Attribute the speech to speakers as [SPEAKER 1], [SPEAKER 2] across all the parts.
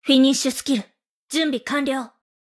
[SPEAKER 1] フィニッシュスキル、準備完了。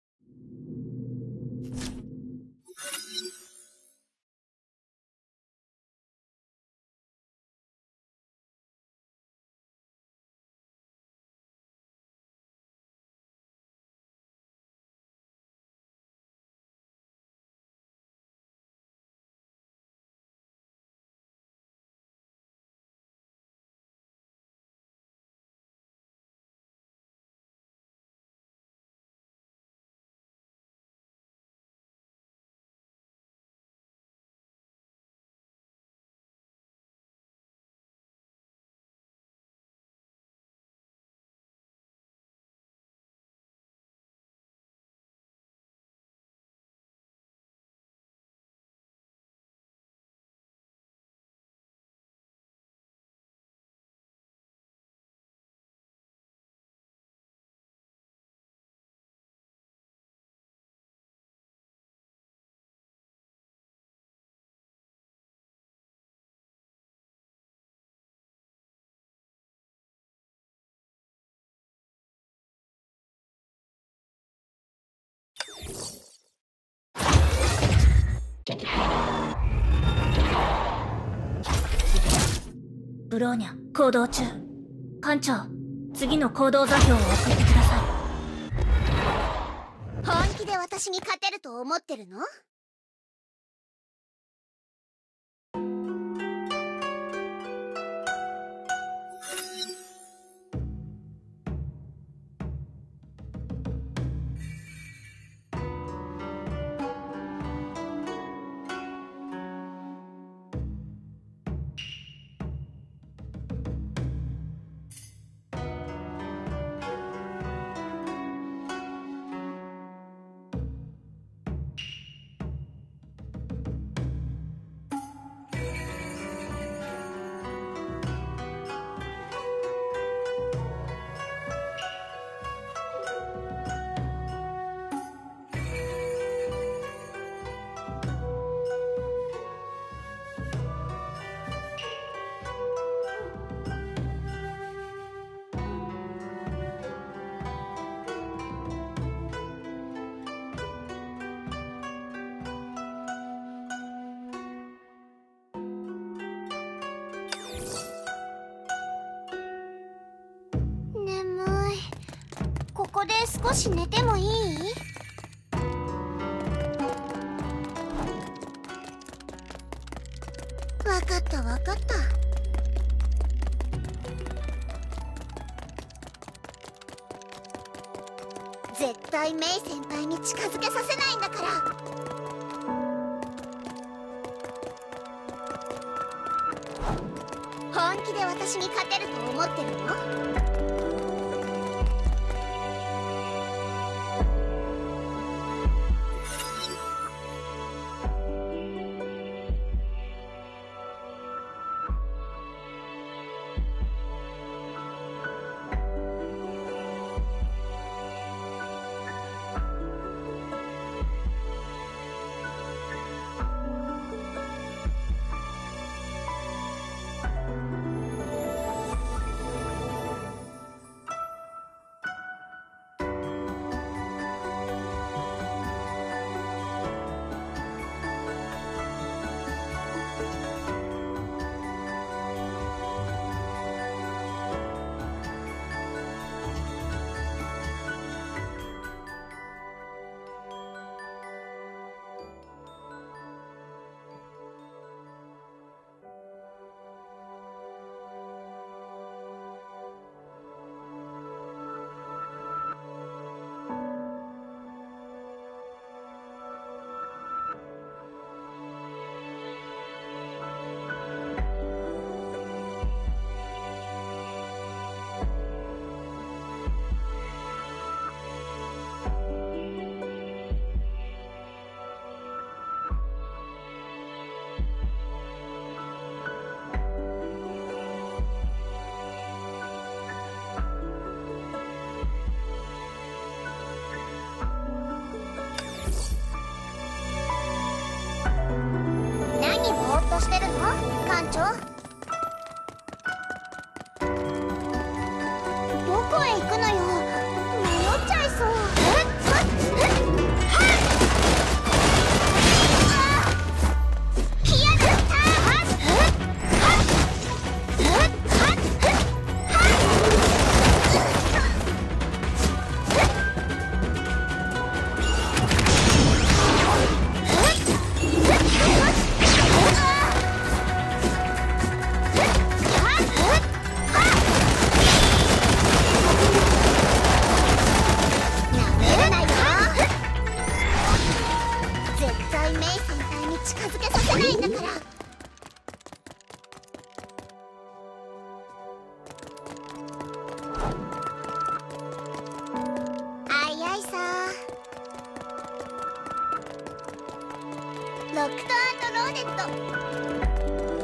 [SPEAKER 1] ブローニャ、行動中。艦長、次の行動座標を送ってください。
[SPEAKER 2] 本気で私に勝てると思ってるの？ここで少し寝てもいい？わかったわかった。絶対メイ先輩に近づけさせないんだから。本気で私に勝てると思ってるの？してるの？艦長。どこへ行くのよ。 ロックト&ローデット。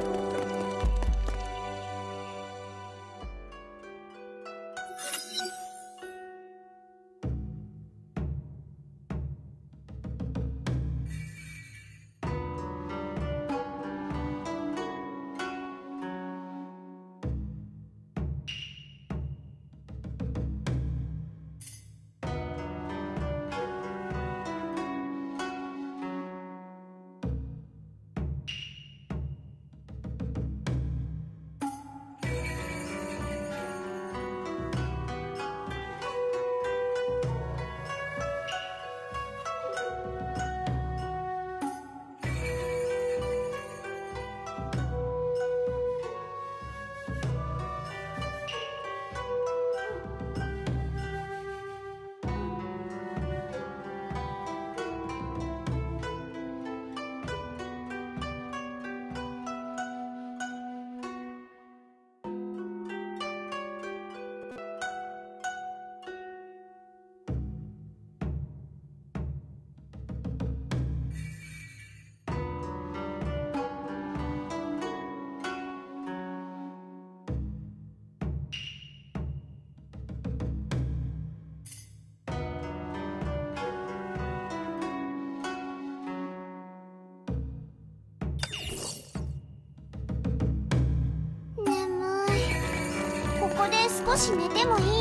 [SPEAKER 2] ここで少し寝てもいい？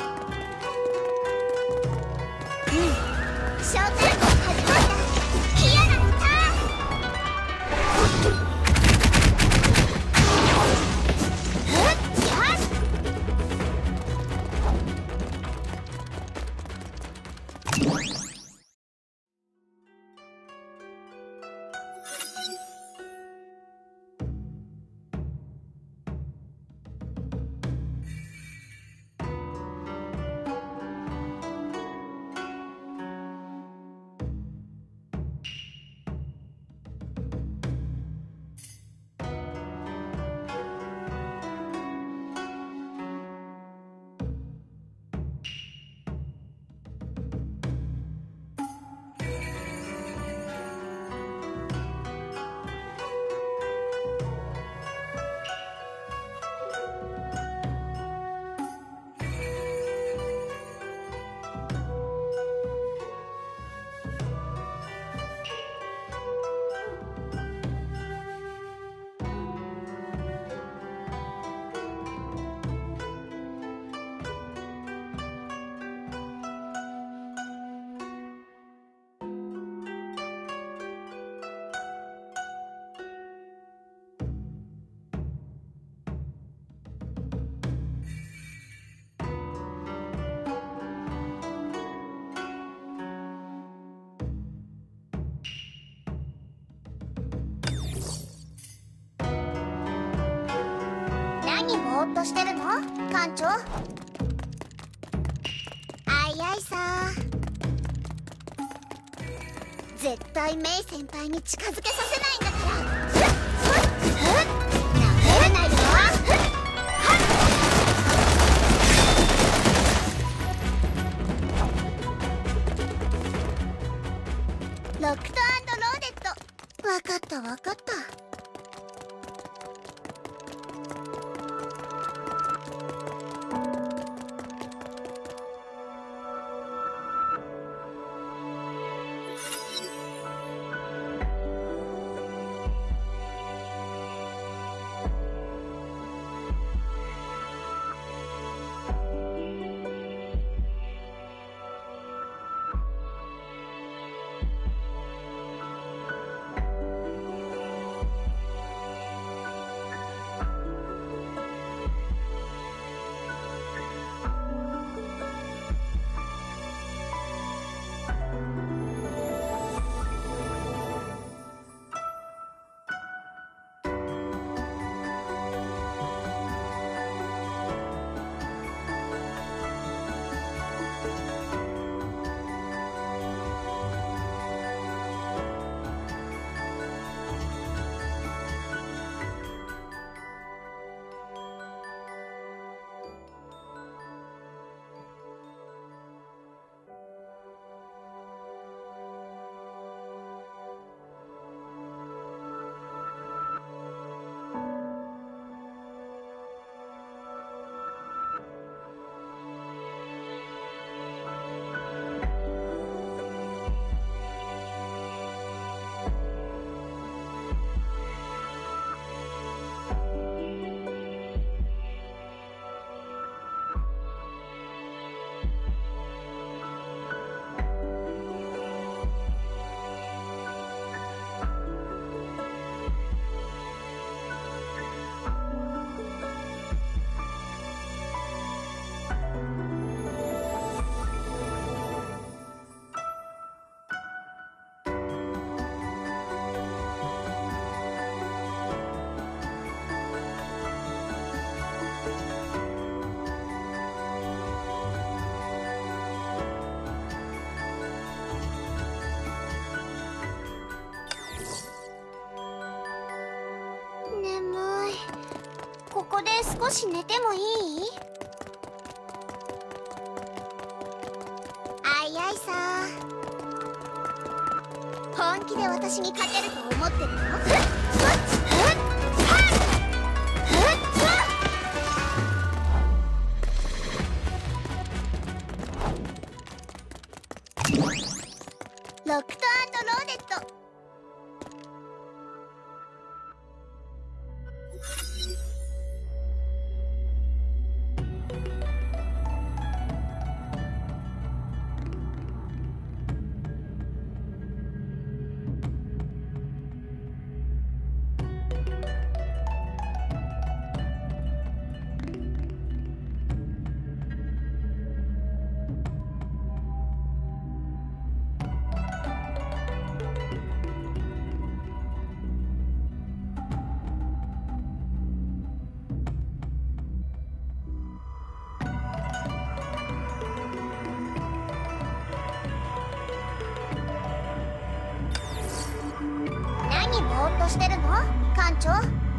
[SPEAKER 2] ショータイム始まった。ヒアナのターぼーっとしてるの館長？あいあいさ。絶対メイ先輩に近づけさせないんだから。なめらないよ。ロックト&ローデット。わかったわかった。 少し寝てもいい？あいあいさ。本気で私に勝てると思ってるの？ロックト&ローデット。何ぼーっとしてるの、艦長？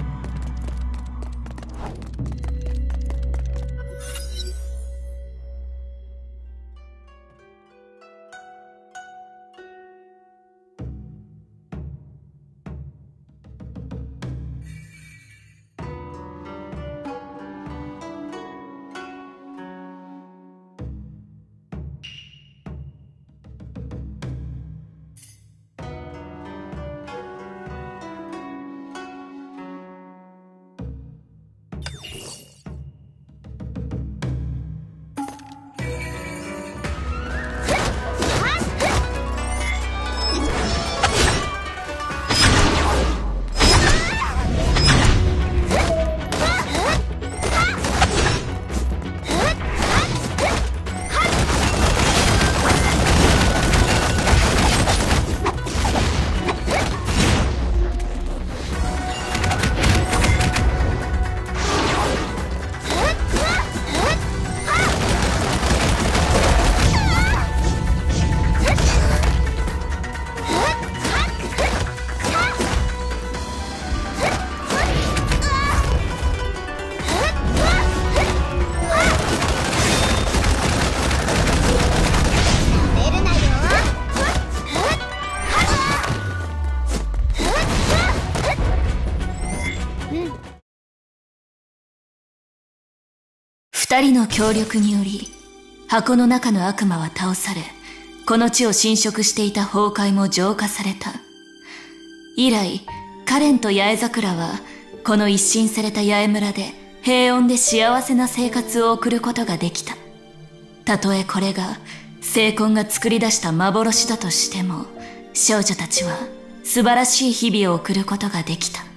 [SPEAKER 3] 二人の協力により箱の中の悪魔は倒され、この地を侵食していた崩壊も浄化された。以来カレンと八重桜はこの一新された八重村で平穏で幸せな生活を送ることができた。たとえこれが聖魂が作り出した幻だとしても、少女たちは素晴らしい日々を送ることができた。